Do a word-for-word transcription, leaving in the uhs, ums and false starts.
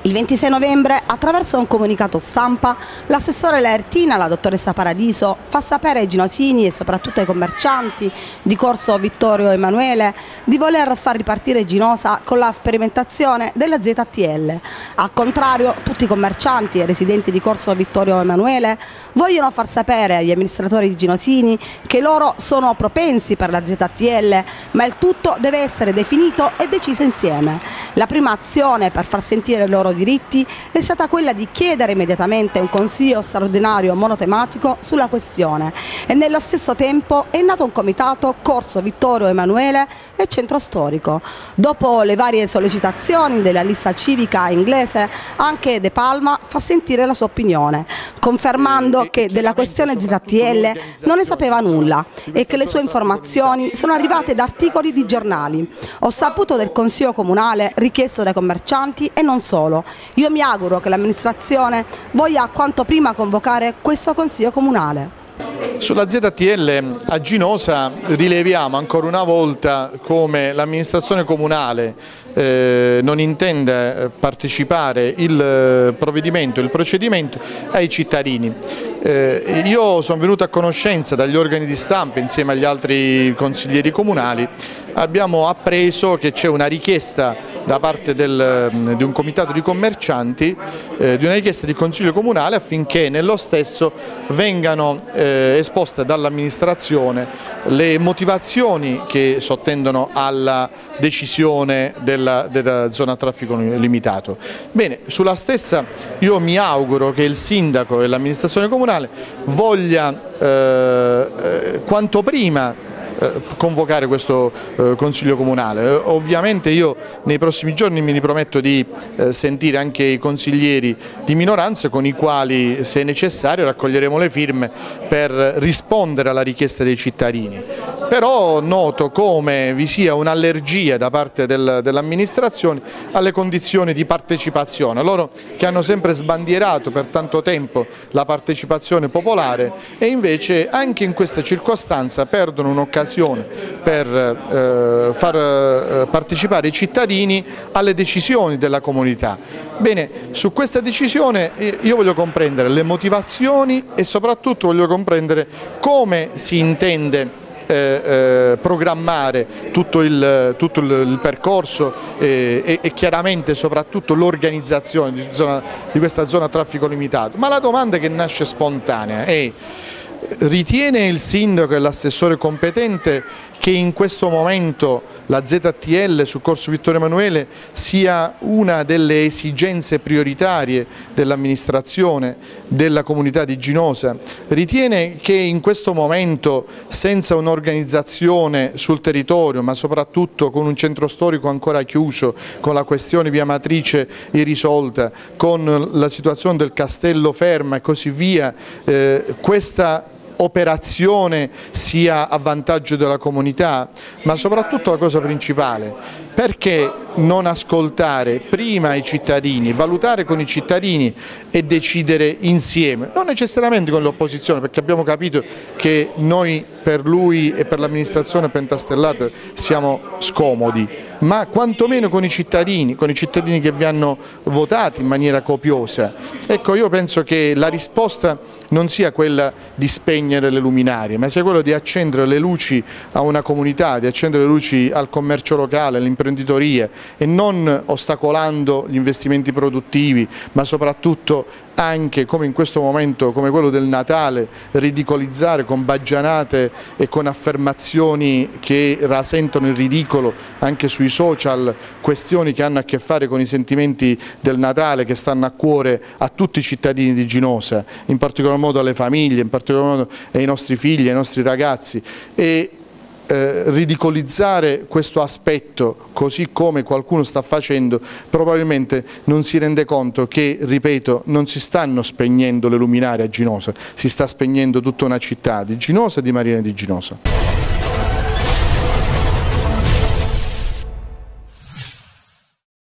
Il ventisei novembre, attraverso un comunicato stampa, l'assessore Laertina, la dottoressa Paradiso, fa sapere ai ginosini e soprattutto ai commercianti di Corso Vittorio Emanuele di voler far ripartire Ginosa con la sperimentazione della Z T L. Al contrario, tutti i commercianti e residenti di Corso Vittorio Emanuele vogliono far sapere agli amministratori ginosini che loro sono propensi per la Z T L, ma il tutto deve essere definito e deciso insieme. La prima azione per far sentire i loro diritti è stata quella di chiedere immediatamente un consiglio straordinario monotematico sulla questione e nello stesso tempo è nato un comitato Corso Vittorio Emanuele e Centro Storico. Dopo le varie sollecitazioni della lista civica inglese, anche De Palma fa sentire la sua opinione, confermando che della questione Z T L non ne sapeva nulla e che le sue informazioni sono arrivate da articoli di giornali. Ho saputo del consiglio comunale richiesto dai commercianti e non solo. Io mi auguro che l'amministrazione voglia quanto prima convocare questo consiglio comunale. Sulla Z T L a Ginosa rileviamo ancora una volta come l'amministrazione comunale eh, non intende partecipare il provvedimento, il procedimento ai cittadini. Eh, io sono venuto a conoscenza dagli organi di stampa insieme agli altri consiglieri comunali, abbiamo appreso che c'è una richiesta da parte del, di un comitato di commercianti, eh, di una richiesta di consiglio comunale affinché nello stesso vengano eh, esposte dall'amministrazione le motivazioni che sottendono alla decisione della, della zona a traffico limitato. Bene, sulla stessa io mi auguro che il sindaco e l'amministrazione comunale voglia eh, eh, quanto prima convocare questo eh, consiglio comunale. Ovviamente io nei prossimi giorni mi riprometto di eh, sentire anche i consiglieri di minoranza con i quali, se necessario, raccoglieremo le firme per rispondere alla richiesta dei cittadini. Però noto come vi sia un'allergia da parte del, dell'amministrazione alle condizioni di partecipazione, loro che hanno sempre sbandierato per tanto tempo la partecipazione popolare e invece anche in questa circostanza perdono un'occasione per eh, far eh, partecipare i cittadini alle decisioni della comunità. Bene, su questa decisione io voglio comprendere le motivazioni e soprattutto voglio comprendere come si intende Eh, eh, programmare tutto il, tutto il, il percorso eh, e, e chiaramente soprattutto l'organizzazione di, di questa zona a traffico limitato. Ma la domanda che nasce spontanea è: ritiene il sindaco e l'assessore competente che in questo momento la Z T L su Corso Vittorio Emanuele sia una delle esigenze prioritarie dell'amministrazione della comunità di Ginosa? Ritiene che in questo momento, senza un'organizzazione sul territorio, ma soprattutto con un centro storico ancora chiuso, con la questione via Matrice irrisolta, con la situazione del Castello ferma e così via, eh, questa operazione sia a vantaggio della comunità? Ma soprattutto la cosa principale: perché non ascoltare prima i cittadini, valutare con i cittadini e decidere insieme, non necessariamente con l'opposizione, perché abbiamo capito che noi per lui e per l'amministrazione pentastellata siamo scomodi, ma quantomeno con i cittadini, con i cittadini che vi hanno votato in maniera copiosa. Ecco, io penso che la risposta non sia quella di spegnere le luminarie, ma sia quella di accendere le luci a una comunità, di accendere le luci al commercio locale, all'imprenditoria, e non ostacolando gli investimenti produttivi, ma soprattutto anche, come in questo momento, come quello del Natale, ridicolizzare con baggianate e con affermazioni che rasentano il ridicolo anche sui social questioni che hanno a che fare con i sentimenti del Natale che stanno a cuore a tutti i cittadini di Ginosa, in particolar modo alle famiglie, in particolar modo ai nostri figli, ai nostri ragazzi. E Eh, ridicolizzare questo aspetto, così come qualcuno sta facendo, probabilmente non si rende conto che, ripeto, non si stanno spegnendo le luminarie a Ginosa, si sta spegnendo tutta una città di Ginosa e di Marina di Ginosa.